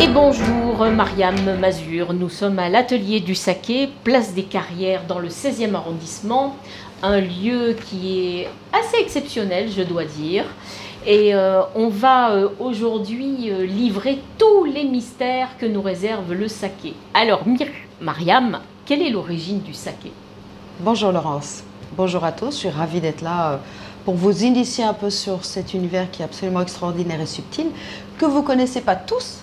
bonjour, Mariam Mazur. Nous sommes à l'atelier du saké, place des Carrières, dans le 16e arrondissement. Un lieu qui est assez exceptionnel, je dois dire. Et on va aujourd'hui livrer tous les mystères que nous réserve le saké. Alors, Mariam, quelle est l'origine du saké? Bonjour Laurence, bonjour à tous, je suis ravie d'être là pour vous initier un peu sur cet univers qui est absolument extraordinaire et subtil, que vous ne connaissez pas tous.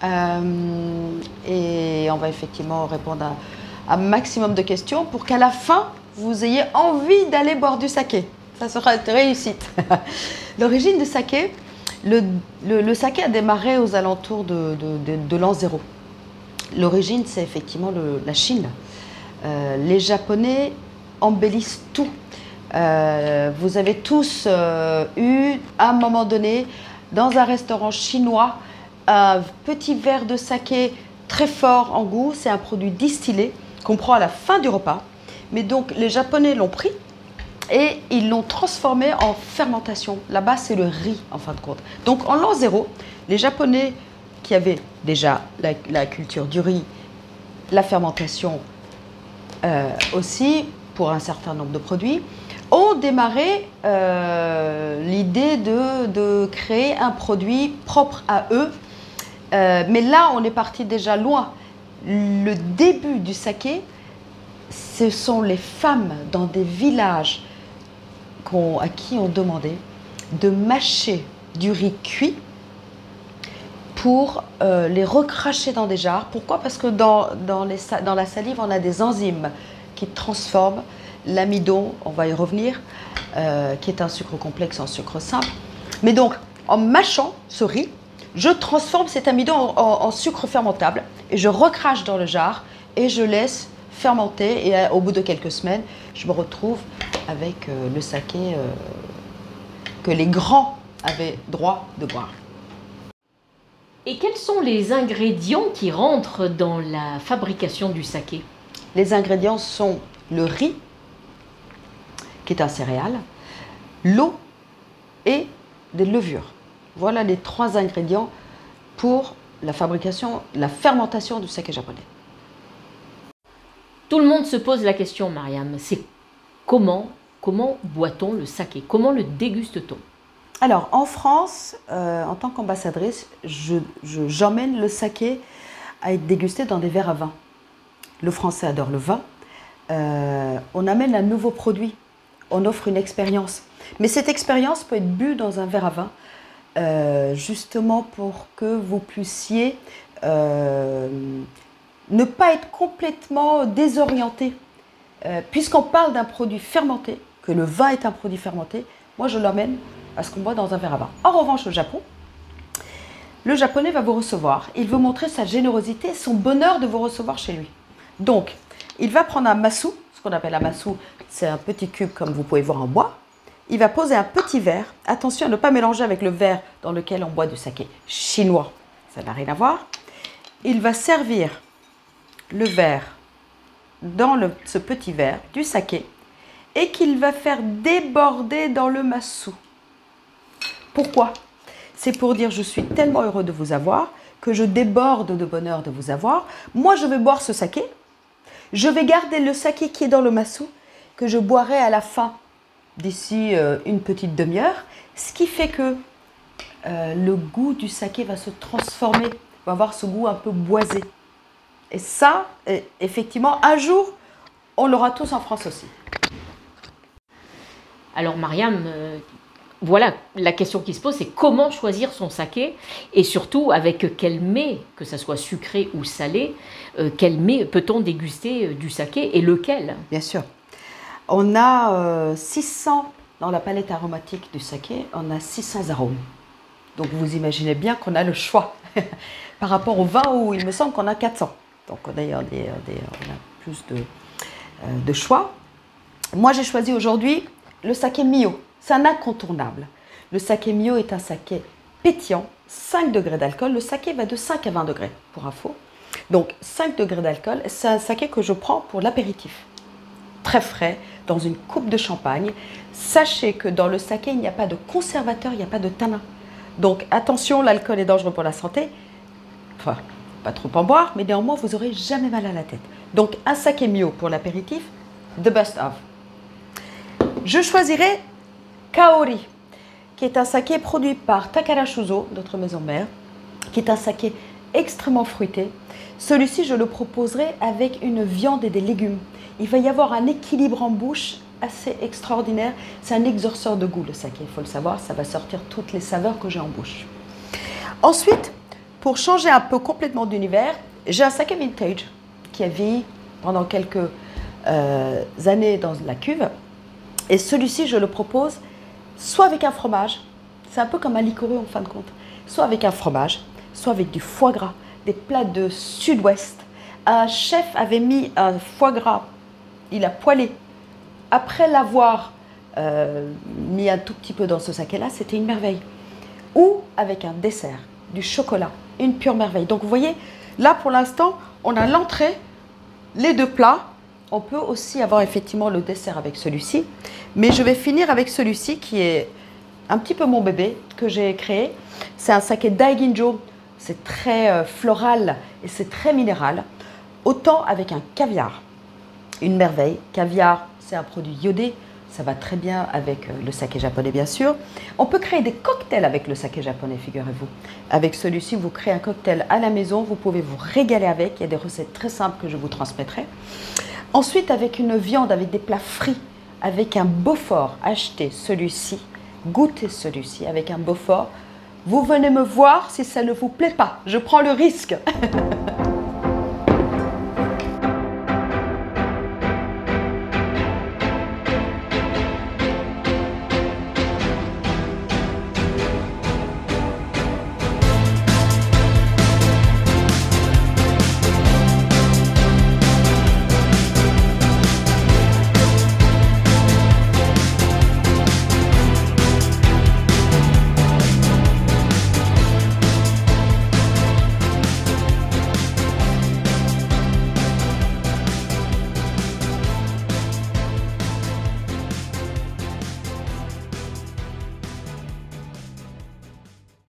Et on va effectivement répondre à un maximum de questions pour qu'à la fin, vous ayez envie d'aller boire du saké. Ça sera une réussite. L'origine du saké, le saké a démarré aux alentours de l'an 0. L'origine, c'est effectivement la Chine. Les Japonais embellissent tout. Vous avez tous eu, à un moment donné, dans un restaurant chinois, un petit verre de saké très fort en goût. C'est un produit distillé qu'on prend à la fin du repas. Mais donc, les Japonais l'ont pris et ils l'ont transformé en fermentation. Là-bas, c'est le riz, en fin de compte. Donc, en l'an 0, les Japonais qui avaient déjà la culture du riz, la fermentation aussi, pour un certain nombre de produits, ont démarré l'idée de créer un produit propre à eux. Mais là, on est parti déjà loin. Le début du saké, ce sont les femmes dans des villages à qui on demandait de mâcher du riz cuit pour les recracher dans des jarres. Pourquoi? Parce que dans la salive, on a des enzymes qui transforment l'amidon, on va y revenir, qui est un sucre complexe en sucre simple. Mais donc, en mâchant ce riz, je transforme cet amidon en sucre fermentable et je recrache dans le jar et je laisse fermenter. Et au bout de quelques semaines, je me retrouve avec le saké que les grands avaient droit de boire. Et quels sont les ingrédients qui rentrent dans la fabrication du saké? Les ingrédients sont le riz, qui est un céréale, l'eau et des levures. Voilà les 3 ingrédients pour la fermentation du saké japonais. Tout le monde se pose la question, Mariam, c'est comment boit-on le saké? Comment le déguste-t-on? Alors, en France, en tant qu'ambassadrice, j'emmène le saké à être dégusté dans des verres à vin. Le Français adore le vin. On amène un nouveau produit. On offre une expérience. Mais cette expérience peut être bue dans un verre à vin, justement pour que vous puissiez ne pas être complètement désorienté. Puisqu'on parle d'un produit fermenté, que le vin est un produit fermenté, moi je l'emmène à ce qu'on boit dans un verre à vin. En revanche, au Japon, le Japonais va vous recevoir. Il veut montrer sa générosité, son bonheur de vous recevoir chez lui. Donc, il va prendre un masu, ce qu'on appelle un masu, c'est un petit cube comme vous pouvez voir en bois. Il va poser un petit verre. Attention à ne pas mélanger avec le verre dans lequel on boit du saké chinois. Ça n'a rien à voir. Il va servir le verre dans ce petit verre du saké et qu'il va faire déborder dans le masu. Pourquoi? C'est pour dire je suis tellement heureux de vous avoir que je déborde de bonheur de vous avoir. Moi, je vais boire ce saké. Je vais garder le saké qui est dans le masu que je boirai à la fin d'ici une petite demi-heure. Ce qui fait que le goût du saké va se transformer, va avoir ce goût un peu boisé. Et ça, effectivement, un jour, on l'aura tous en France aussi. Alors Mariam, voilà, la question qui se pose, c'est comment choisir son saké et surtout avec quel mets, que ça soit sucré ou salé, quel mets peut-on déguster du saké et lequel? Bien sûr. On a 600, dans la palette aromatique du saké, on a 600 arômes. Donc vous imaginez bien qu'on a le choix par rapport au vin où il me semble qu'on a 400. Donc on a plus de choix. Moi j'ai choisi aujourd'hui le saké Mio. C'est un incontournable. Le saké Mio est un saké pétillant, 5 degrés d'alcool. Le saké va de 5 à 20 degrés, pour info. Donc 5 degrés d'alcool, c'est un saké que je prends pour l'apéritif. Très frais, dans une coupe de champagne. Sachez que dans le saké, il n'y a pas de conservateur, il n'y a pas de tanin. Donc attention, l'alcool est dangereux pour la santé. Enfin, pas trop en boire, mais néanmoins, vous n'aurez jamais mal à la tête. Donc, un saké mio pour l'apéritif, the best of. Je choisirai Kaori, qui est un saké produit par Takara Shuzo, notre maison mère, qui est un saké extrêmement fruité. Celui-ci, je le proposerai avec une viande et des légumes. Il va y avoir un équilibre en bouche assez extraordinaire. C'est un exorceur de goût, le saké, il faut le savoir. Ça va sortir toutes les saveurs que j'ai en bouche. Ensuite, pour changer un peu complètement d'univers, j'ai un saké vintage qui a vieilli pendant quelques années dans la cuve. Et celui-ci, je le propose soit avec un fromage, c'est un peu comme un liquoreux en fin de compte, soit avec un fromage, soit avec du foie gras, des plats de sud-ouest. Un chef avait mis un foie gras, il a poêlé. Après l'avoir mis un tout petit peu dans ce saké-là, c'était une merveille. Ou avec un dessert, du chocolat, une pure merveille. Donc vous voyez, là pour l'instant, on a l'entrée, les deux plats. On peut aussi avoir effectivement le dessert avec celui-ci. Mais je vais finir avec celui-ci qui est un petit peu mon bébé que j'ai créé. C'est un saké Daiginjo. C'est très floral et c'est très minéral. Autant avec un caviar. Une merveille. Caviar, c'est un produit iodé. Ça va très bien avec le saké japonais, bien sûr. On peut créer des cocktails avec le saké japonais, figurez-vous. Avec celui-ci, vous créez un cocktail à la maison. Vous pouvez vous régaler avec. Il y a des recettes très simples que je vous transmettrai. Ensuite, avec une viande, avec des plats frits, avec un Beaufort, achetez celui-ci, goûtez celui-ci avec un Beaufort. Vous venez me voir si ça ne vous plaît pas. Je prends le risque.